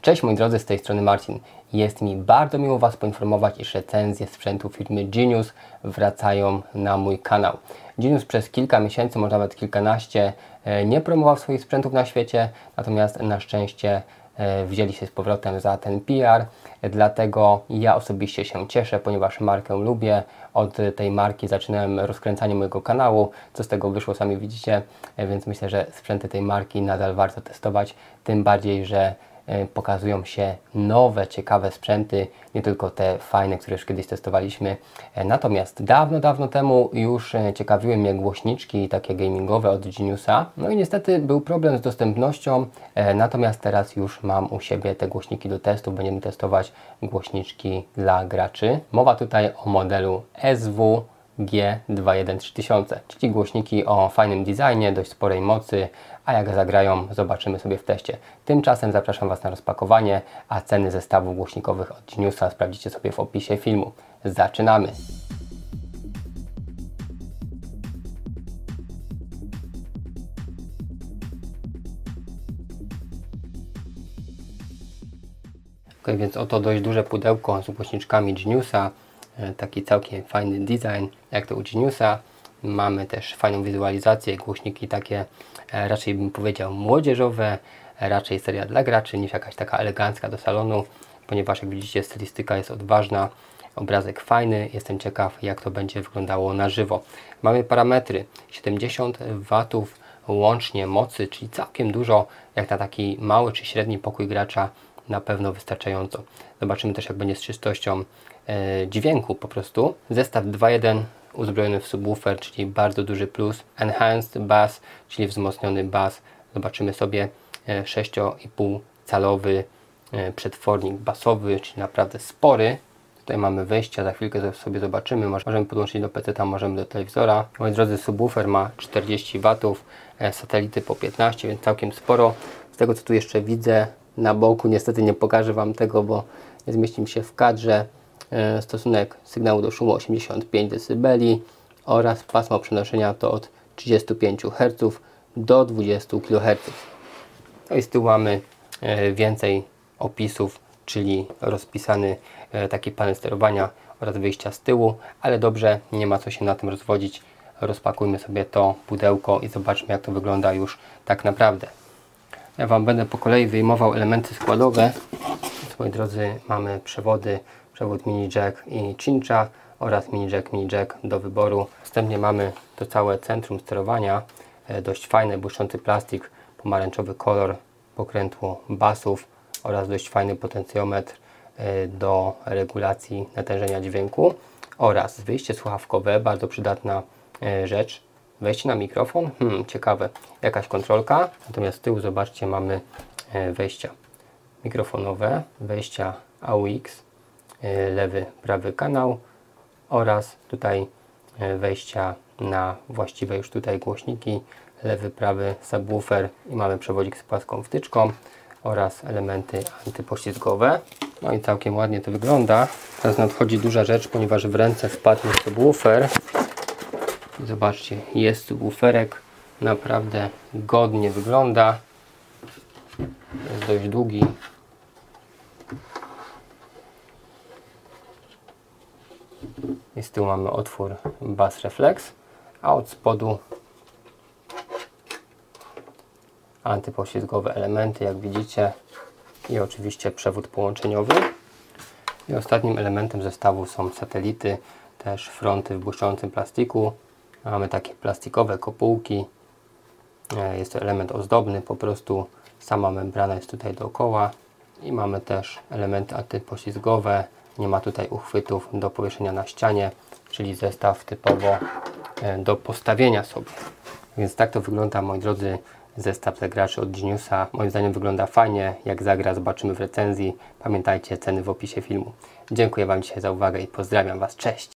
Cześć moi drodzy, z tej strony Marcin. Jest mi bardzo miło Was poinformować, iż recenzje sprzętu firmy Genius wracają na mój kanał. Genius przez kilka miesięcy, może nawet kilkanaście, nie promował swoich sprzętów na świecie, natomiast na szczęście wzięli się z powrotem za ten PR, dlatego ja osobiście się cieszę, ponieważ markę lubię. Od tej marki zaczynałem rozkręcanie mojego kanału, co z tego wyszło sami widzicie, więc myślę, że sprzęty tej marki nadal warto testować, tym bardziej, że pokazują się nowe, ciekawe sprzęty, nie tylko te fajne, które już kiedyś testowaliśmy. Natomiast dawno temu już ciekawiły mnie głośniczki takie gamingowe od Geniusa. No i niestety był problem z dostępnością, natomiast teraz już mam u siebie te głośniki do testu. Będziemy testować głośniczki dla graczy. Mowa tutaj o modelu SW G213000, czyli głośniki o fajnym designie, dość sporej mocy, a jak zagrają, zobaczymy sobie w teście. Tymczasem zapraszam Was na rozpakowanie, a ceny zestawów głośnikowych od Geniusa sprawdzicie sobie w opisie filmu. Zaczynamy! Ok, więc oto dość duże pudełko z głośniczkami Geniusa. Taki całkiem fajny design, jak to u Geniusa. Mamy też fajną wizualizację, głośniki takie raczej bym powiedział młodzieżowe, raczej seria dla graczy niż jakaś taka elegancka do salonu, ponieważ jak widzicie stylistyka jest odważna, obrazek fajny, jestem ciekaw jak to będzie wyglądało na żywo. Mamy parametry 70 W łącznie mocy, czyli całkiem dużo, jak na taki mały czy średni pokój gracza na pewno wystarczająco. Zobaczymy też jak będzie z czystością dźwięku po prostu. Zestaw 2.1 uzbrojony w subwoofer, czyli bardzo duży plus. Enhanced Bass, czyli wzmocniony bas. Zobaczymy sobie 6,5 calowy przetwornik basowy, czyli naprawdę spory. Tutaj mamy wejścia, za chwilkę sobie zobaczymy. Możemy podłączyć do PC, możemy do telewizora. Moi drodzy, subwoofer ma 40 W, satelity po 15, więc całkiem sporo. Z tego co tu jeszcze widzę na boku, niestety nie pokażę Wam tego, bo nie zmieści mi się w kadrze. Stosunek sygnału do szumu 85 dB oraz pasmo przenoszenia to od 35 Hz do 20 kHz. No i z tyłu mamy więcej opisów, czyli rozpisany taki panel sterowania oraz wyjścia z tyłu, ale dobrze, nie ma co się na tym rozwodzić. Rozpakujmy sobie to pudełko i zobaczmy jak to wygląda już tak naprawdę. Ja Wam będę po kolei wyjmował elementy składowe. Moi drodzy, mamy przewody, przewód mini jack i cincha oraz mini jack do wyboru. Następnie mamy to całe centrum sterowania, dość fajny, błyszczący plastik, pomarańczowy kolor pokrętło basów oraz dość fajny potencjometr do regulacji natężenia dźwięku oraz wyjście słuchawkowe, bardzo przydatna rzecz. Wejście na mikrofon, ciekawe, jakaś kontrolka, natomiast z tyłu zobaczcie mamy wejścia mikrofonowe, wejścia AUX, lewy, prawy kanał oraz tutaj wejścia na właściwe już tutaj głośniki, lewy, prawy subwoofer i mamy przewodzik z płaską wtyczką oraz elementy antypoślizgowe. No i całkiem ładnie to wygląda. Teraz nadchodzi duża rzecz, ponieważ w ręce wpadł mi subwoofer. Zobaczcie, jest subwooferek, naprawdę godnie wygląda. Jest dość długi. I z tyłu mamy otwór Bass Reflex, a od spodu antypoślizgowe elementy, jak widzicie, i oczywiście przewód połączeniowy. I ostatnim elementem zestawu są satelity, też fronty w błyszczącym plastiku. Mamy takie plastikowe kopułki. Jest to element ozdobny, po prostu sama membrana jest tutaj dookoła. I mamy też elementy antypoślizgowe. Nie ma tutaj uchwytów do powieszenia na ścianie, czyli zestaw typowo do postawienia sobie. Więc tak to wygląda, moi drodzy, zestaw dla graczy od Geniusa. Moim zdaniem wygląda fajnie. Jak zagra, zobaczymy w recenzji. Pamiętajcie, ceny w opisie filmu. Dziękuję Wam dzisiaj za uwagę i pozdrawiam Was. Cześć!